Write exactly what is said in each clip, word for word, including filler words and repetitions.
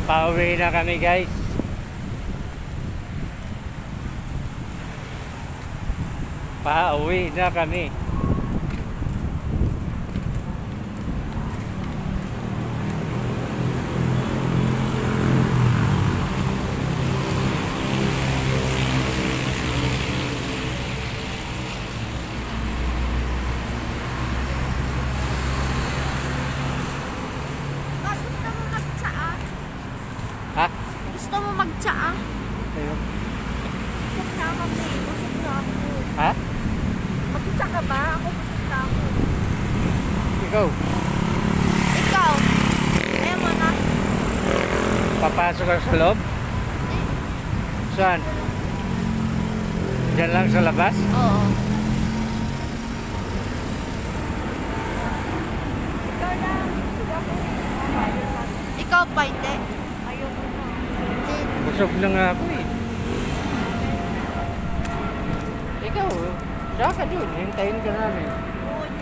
Pauwi na kami guys. Pauwi na kami. Ha? Gusto mo magtsaa? Ayun. Busog na ako, eh. Busog na ako. Ha? Magtsa ka ba? Ako busog na ako. Ikaw? Ikaw? Ayaw mo na? Papasok ka sa loob? Eh, Saan? Diyan lang sa labas? oo. Ikaw lang. Busog ako. Ikaw pa, hindi. Ayaw mo na. Hindi. Busog na nga ako eh. Ikaw, siya ka dun. Hintayin ka namin. Oo, hindi.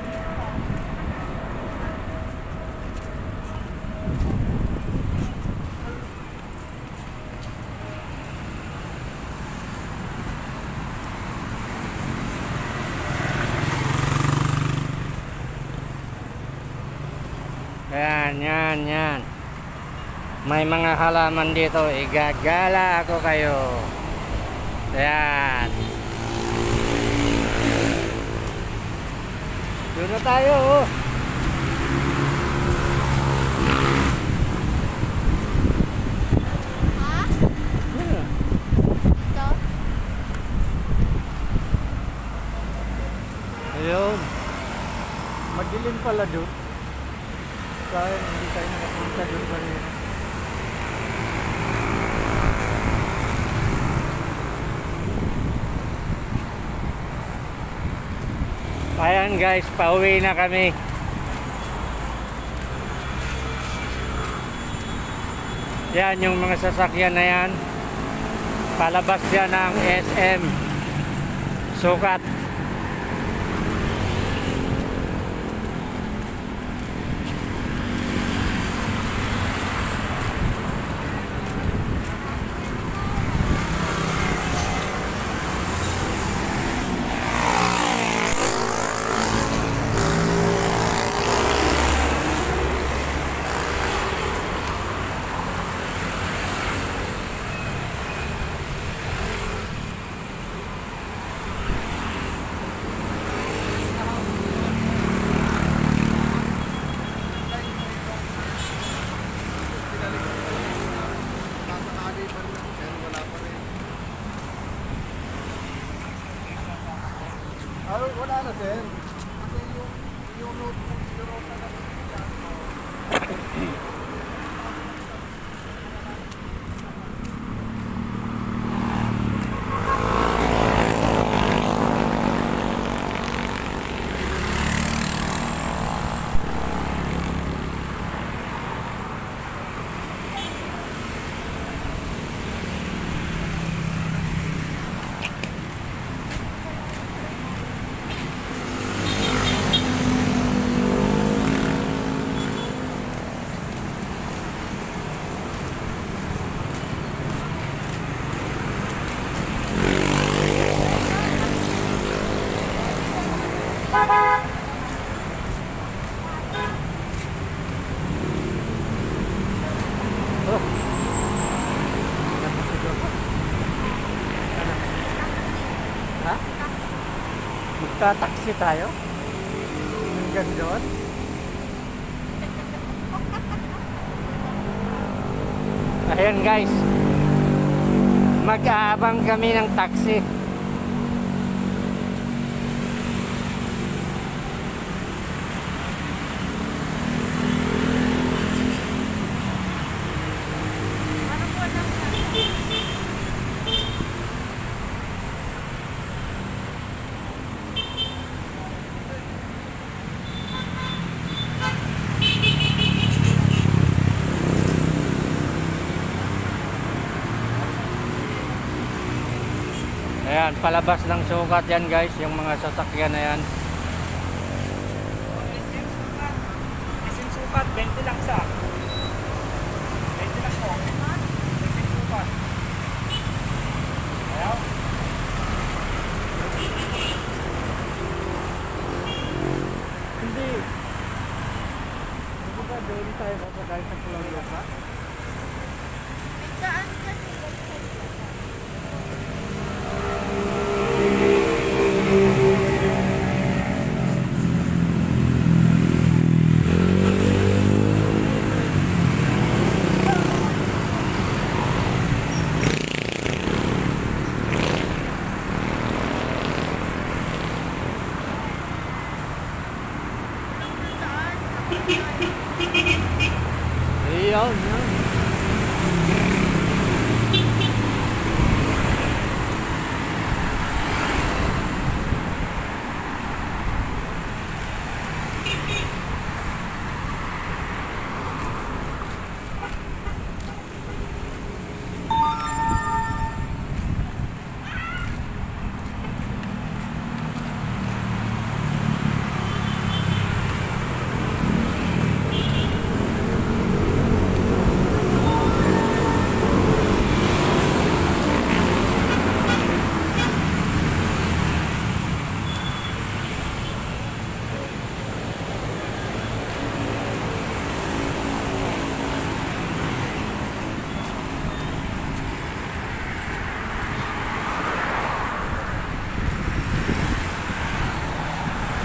Yan, yan, yan. May mga halaman dito. Igagala ako kayo. Yan. Doon na tayo. Oh. Ha? Hmm. Ito? Ayun. Madilim pala doon. Kaya hindi tayo nakapunta doon kanina. Ayan guys, pauwi na kami. Yan yung mga sasakyan na yan. Palabas yan ng S M Sukat. Ah, wala na sir. Kasi yung yung road yung road na natin. Oh. Ha? Magta-taxi tayo? Hanggang doon? Ayan guys, mag-aabang kami ng taxi. Ayan, palabas ng Sukat yan guys, yung mga sasakyan na yan. S M Sukat, S M Sukat, twenty lang sa. twenty lang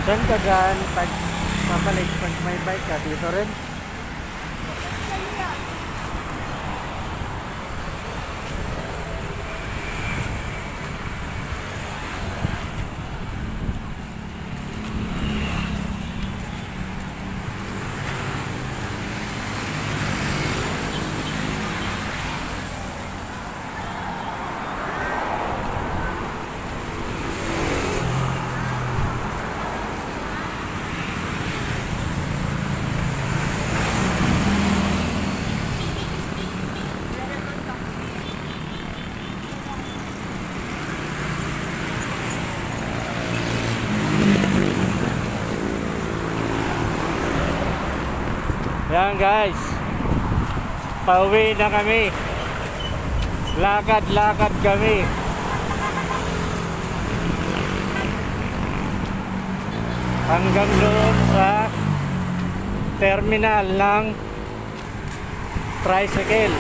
Saan ka dyan pag pabalik pag may bike ka? Dito rin? Yan guys, pauwi na kami. Lakad-lakad kami. Hanggang doon sa terminal ng tricycle.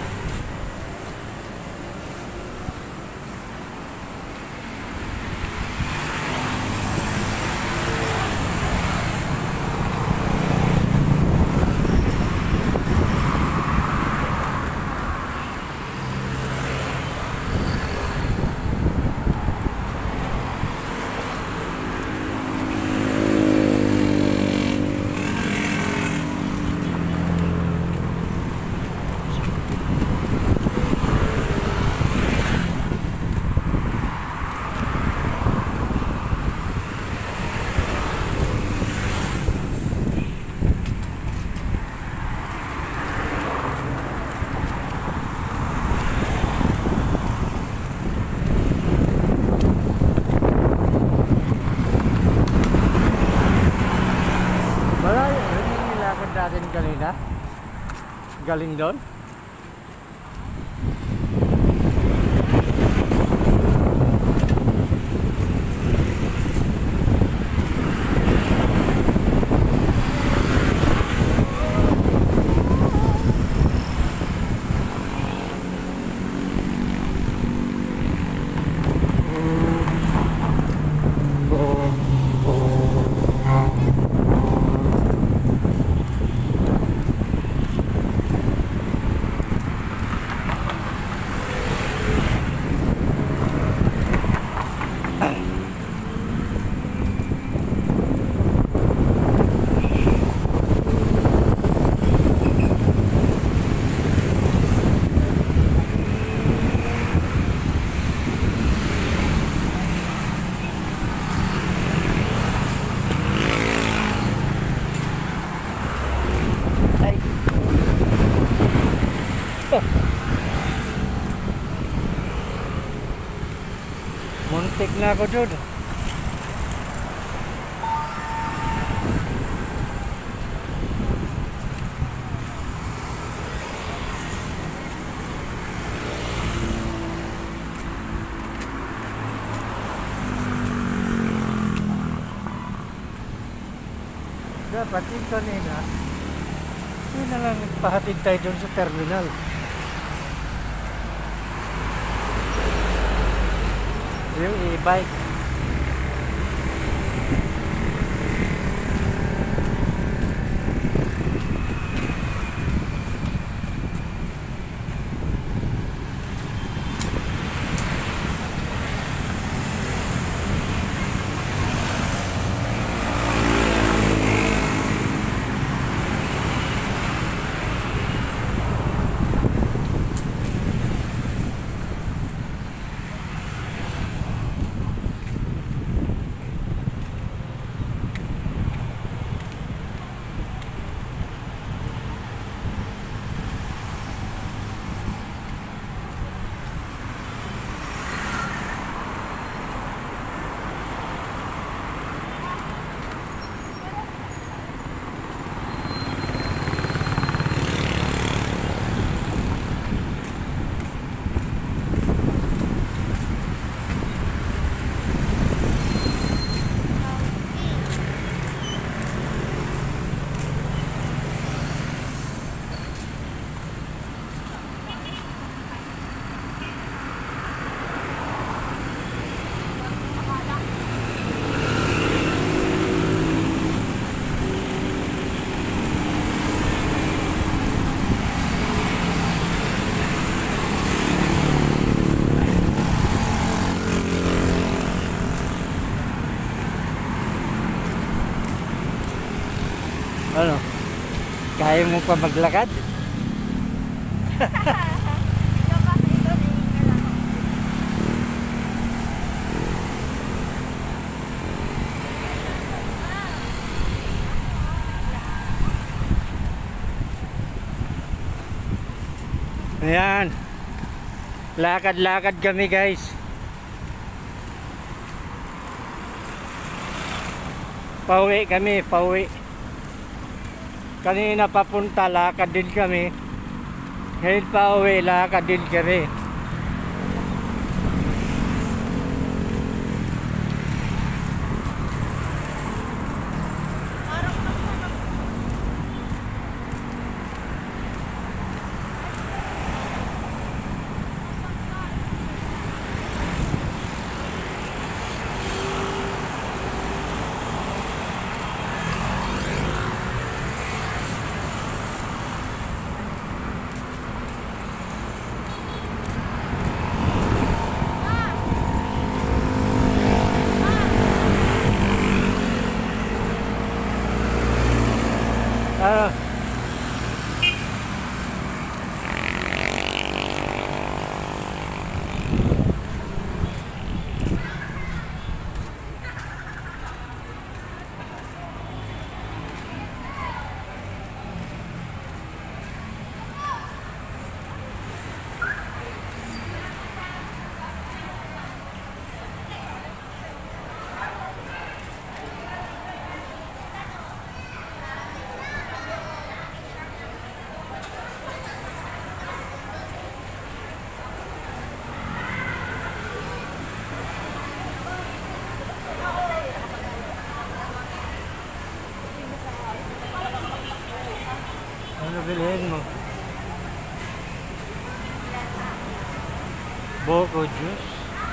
Natin kanina galing doon. Muntik na ako dun. Dapat yung kanina, yun na lang pahatid tayo dun sa terminal. Yung e-bike. pa maglakad. Ikaw kasi ito, naiingal ako. Ayan. Lakad-lakad kami guys. Pauwi kami, pauwi. Kanina papunta, lakad din kami. Ngayon pauwi, lakad din kami. Ah. Ano bilhin mo? Boko juice.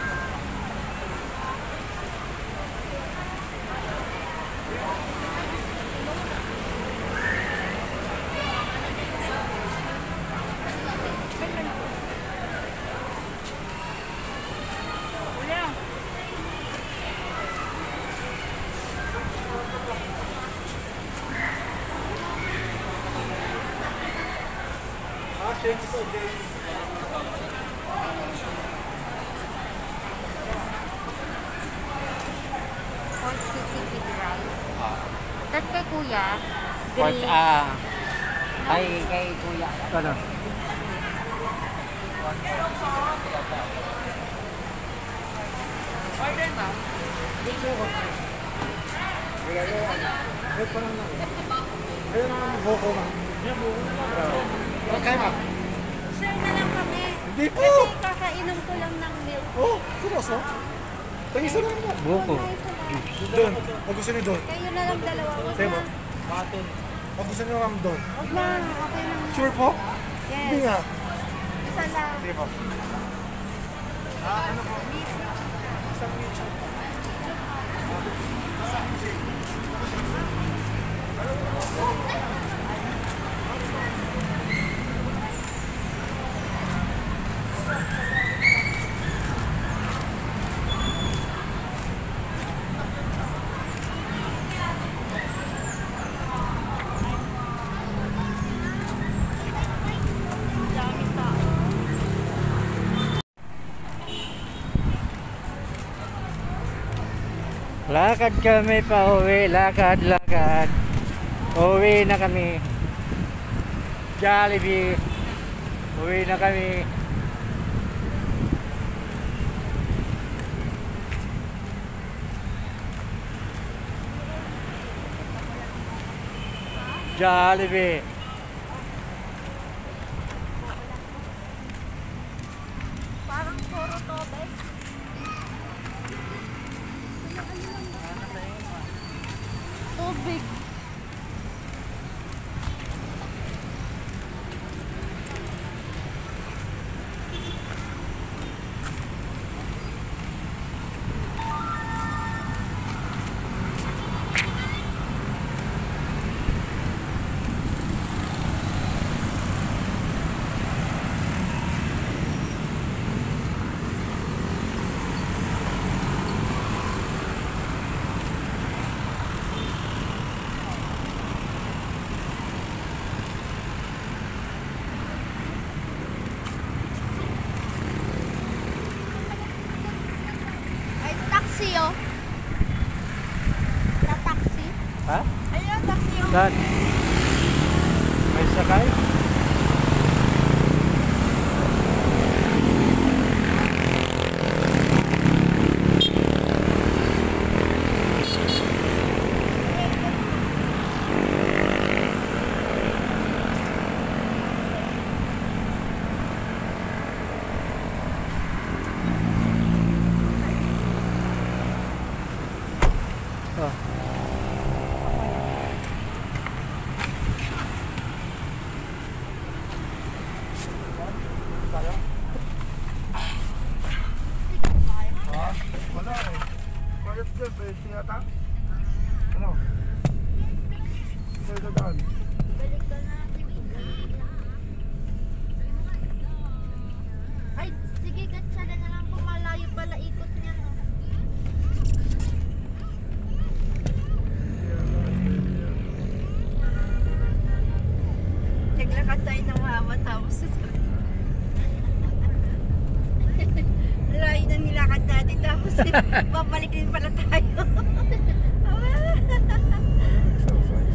Pork sisig with rice. Tapos kay kuya, Pork, green. ah, kay, kay kuya. Ano? Ayun naman ang buko na. Okay, ma'am. Share na lang kami. Hindi po. Kasi kakainom ko lang ng milk. Oh, seryoso? Tangisa na naman. Buko. Doon. Pag gusto niyo doon. Kayo na lang dalawa. Huwag Sa'yo na. ba? Pag gusto niyo lang doon. Huwag na. Okay lang. Sure po? Hindi Yes. nga. Isa lang. Sige po. Ah, ano po? Isang meat. Lakad kami pa uwi, lakad, lakad. Uwi na kami. Jollibee. Uwi na kami. Jollibee. Parang puro tobe. Tubig. oh. Na taxi. Ha? Ayun, taxi oh. Saan? May sakay? Oh. Ha? Wala eh. Quiet dyan, pwede yata. Ano? Pwede dadaan. Balik ka na. Ay, sige, katsala na lang po. Malayo pala ikot niya, no? Naglakad tayo ng mahaba tapos layo na nilakad natin tapos babalik din pala tayo. Exercise.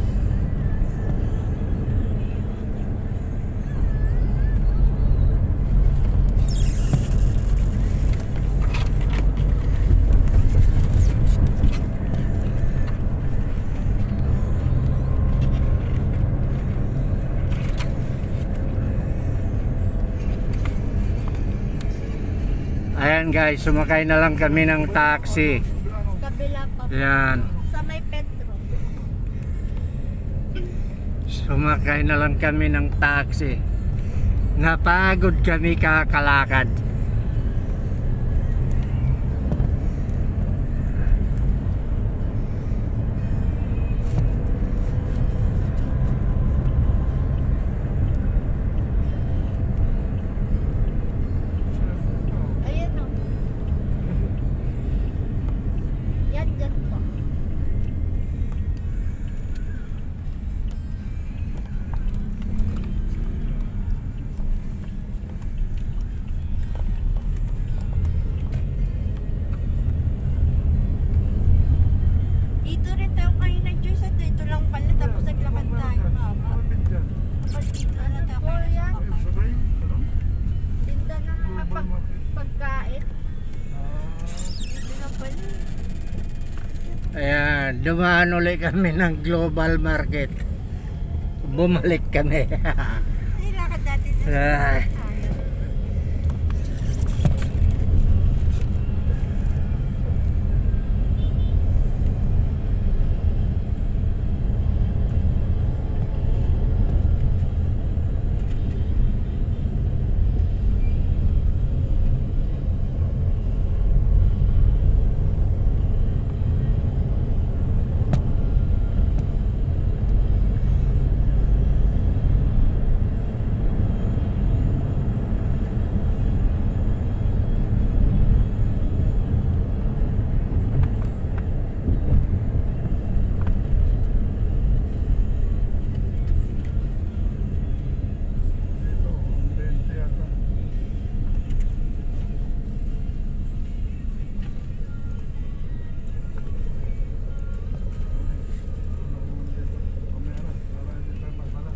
Ayan guys, sumakay na lang kami ng taxi. Kabila pa po. Ayan. Sa may Petro. Sumakay na lang kami ng taxi. Napagod kami kakalakad. Ayan o. Yan dyan po. Dito rin tayo kanina, Diyos, at dito lang pala tapos naglakad tayo. Mama. Malapit dyan. Tapos dito na tayo kanina sa Ay, kapal. sabay. Ano? Tinda ng mga Global pag market. pagkain. Ah, Dito na pala. Ayan, dumaan ulit kami ng global market. Bumalik kami. Nilakad natin sa Ay. tayo. dito. twenty yata. Mamaya na, para hindi tayo magmala.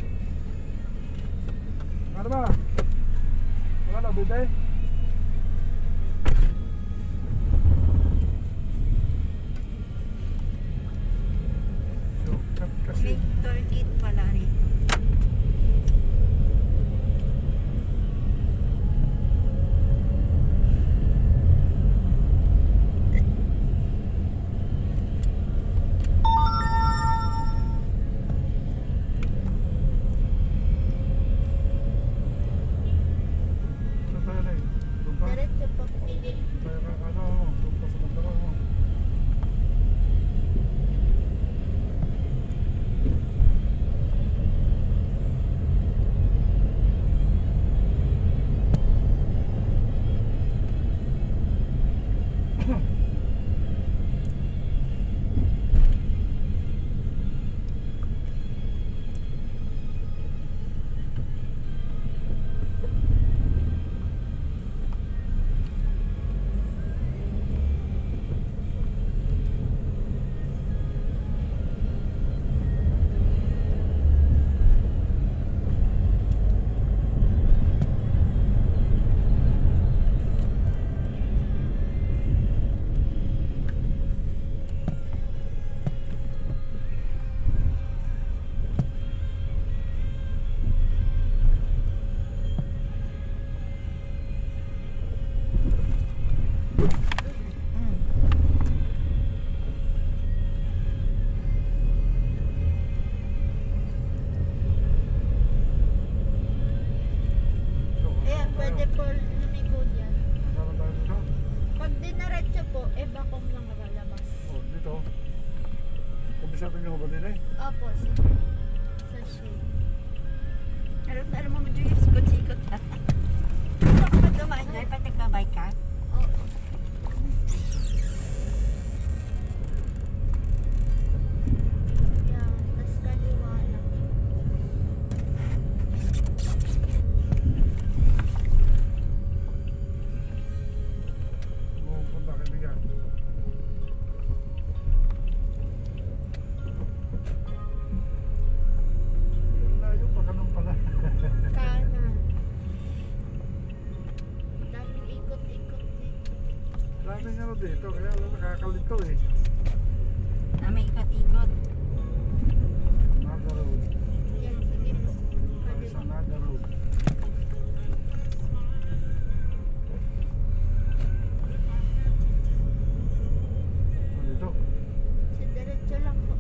Ano ba? Wala na, bide? Shortcut kasi. May toll gate pala rito. Saan tayo na eh? Doon pa? Diretso pa po. Tayo ka, ano, doon pa sa Mandara, ano? dito. Kabisado nyo ba din eh? Opo, sige. Sa shade. Alam na alam mo medyo yung sikot-sikot. Ano ka ba dumaan dahil pa nagbabay ka? Oo. Yan, tas kaliwa lang. Pupunta kaibigan. Layo pa ka nung pala. Kanan. Daming ikot-ikot dito. Daming ano dito, kaya wala nakakalito eh. Ah, may ikot-ikot. Naga Road. Yan, sige po. Kami sa Kaliwa. Naga Road. Ano dito? Sa diretso lang po.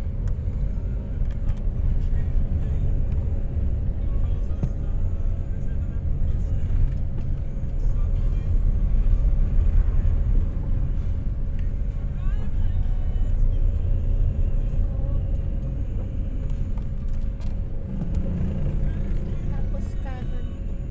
Tapos kanan.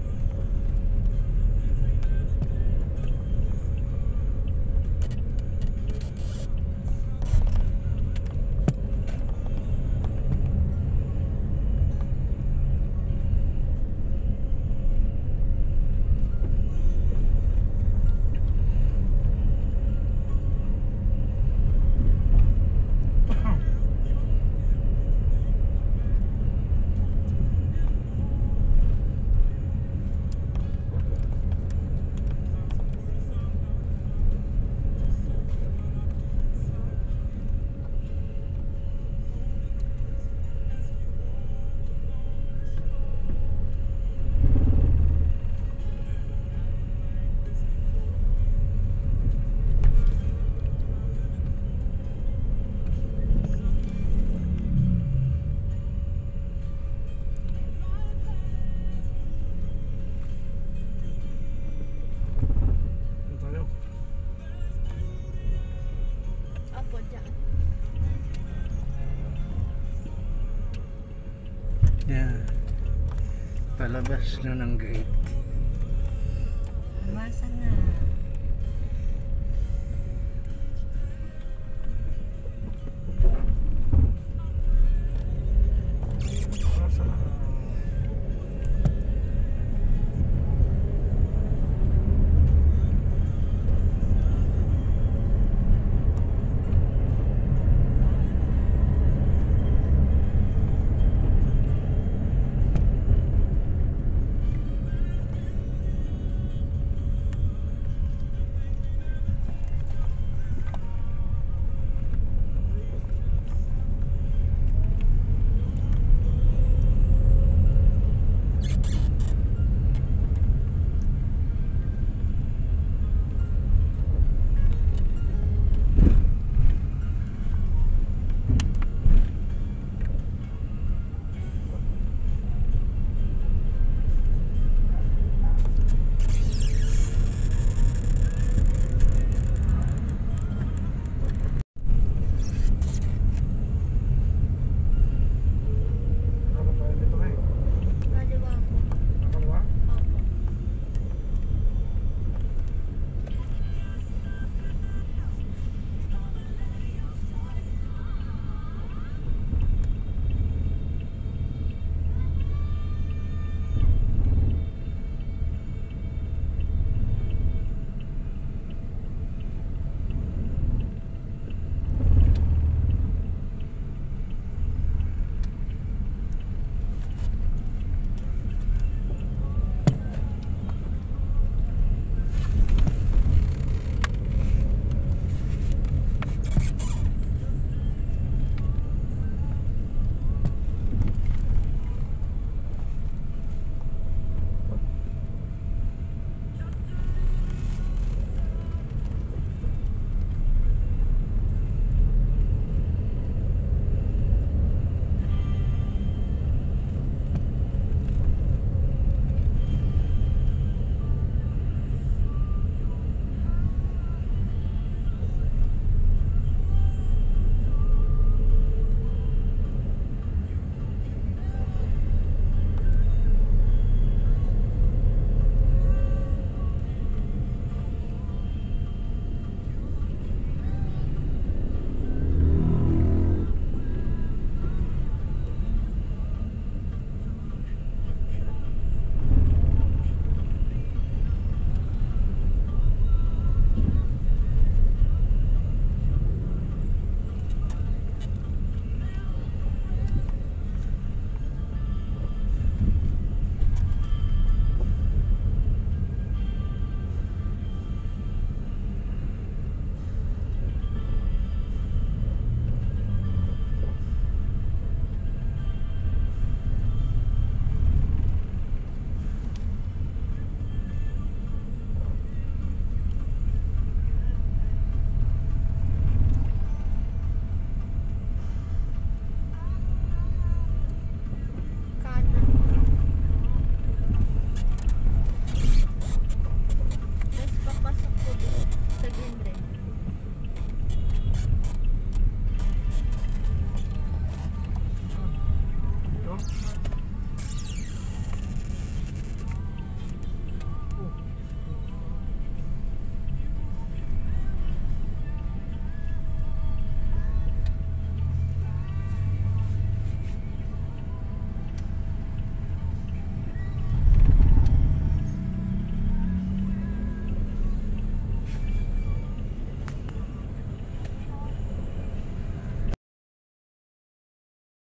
Dito tayo. Opo, dyan. Yan. Palabas na ng gate.